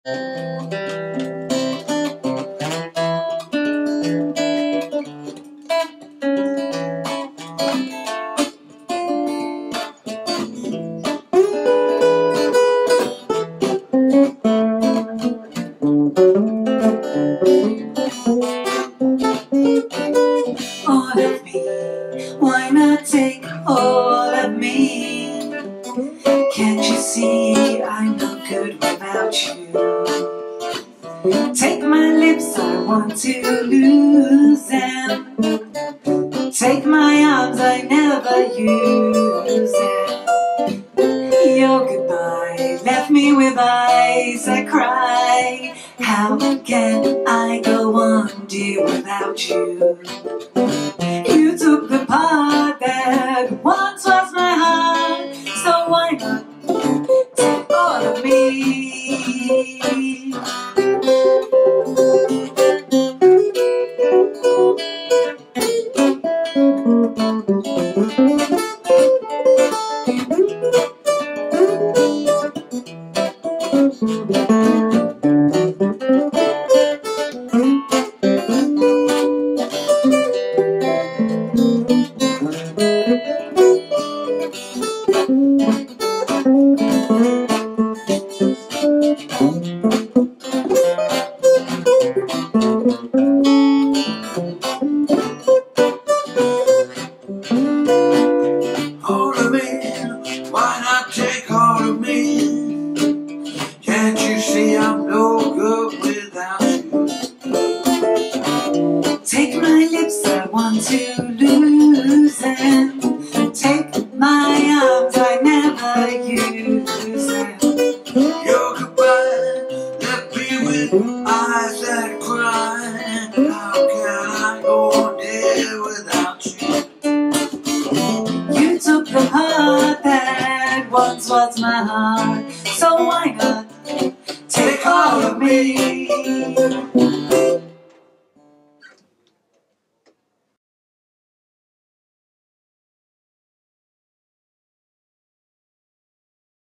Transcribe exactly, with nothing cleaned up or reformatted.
All of me, why not take all of me? Can't you see I'm no good without you? Take my lips, I want to lose them. Take my arms, I never use them. Your goodbye left me with eyes that cry. How can I go on, dear, without you? You took the part that once was my heart, so why not take all of me? All of me, why not take all of me? Can't you see I'm no good without you? Take my lips, I want to lose them. Take my arms, I never use them. Your goodbye left me with eyes that cry. How can I go on, dear, without you? You took the part that once was my heart, so why not take all of me?